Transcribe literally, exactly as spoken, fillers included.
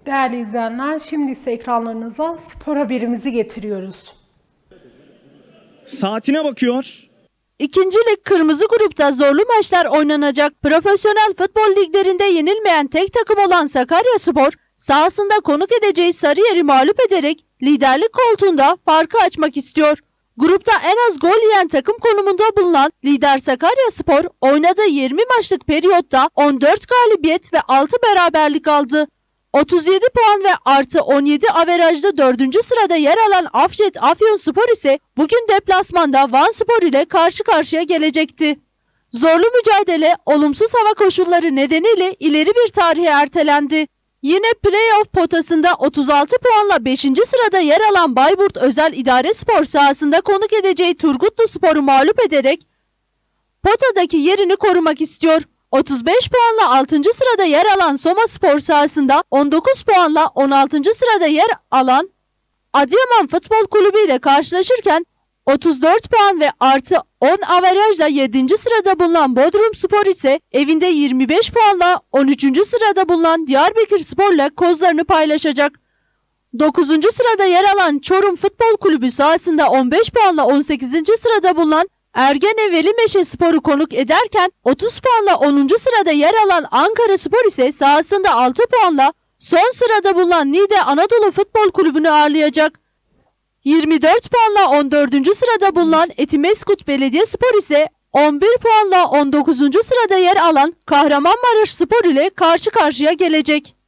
Değerli izleyenler, şimdi ise ekranlarınıza spor haberimizi getiriyoruz. Saatine bakıyor. İkinci lig kırmızı grupta zorlu maçlar oynanacak. Profesyonel futbol liglerinde yenilmeyen tek takım olan Sakaryaspor, sahasında konuk edeceği Sarıyer'i mağlup ederek liderlik koltuğunda farkı açmak istiyor. Grupta en az gol yiyen takım konumunda bulunan lider Sakaryaspor, oynadığı yirmi maçlık periyotta on dört galibiyet ve altı beraberlik aldı. otuz yedi puan ve artı on yedi averajda dördüncü sırada yer alan Afşet Afyonspor ise bugün deplasmanda Vanspor ile karşı karşıya gelecekti. Zorlu mücadele olumsuz hava koşulları nedeniyle ileri bir tarihe ertelendi. Yine playoff potasında otuz altı puanla beşinci sırada yer alan Bayburt Özel İdare Spor sahasında konuk edeceği Turgutluspor'u mağlup ederek potadaki yerini korumak istiyor. otuz beş puanla altıncı sırada yer alan Soma Spor sahasında on dokuz puanla on altıncı sırada yer alan Adıyaman Futbol Kulübü ile karşılaşırken otuz dört puan ve artı on averajla yedinci sırada bulunan Bodrum Spor ise evinde yirmi beş puanla on üçüncü sırada bulunan Diyarbakır Spor ile kozlarını paylaşacak. dokuzuncu sırada yer alan Çorum Futbol Kulübü sahasında on beş puanla on sekizinci sırada bulunan Ergene Velimeşe Spor'u konuk ederken otuz puanla onuncu sırada yer alan Ankara Spor ise sahasında altı puanla son sırada bulunan Niğde Anadolu Futbol Kulübü'nü ağırlayacak. yirmi dört puanla on dördüncü sırada bulunan Etimeskut Belediyespor ise on bir puanla on dokuzuncu sırada yer alan Kahramanmaraş Spor ile karşı karşıya gelecek.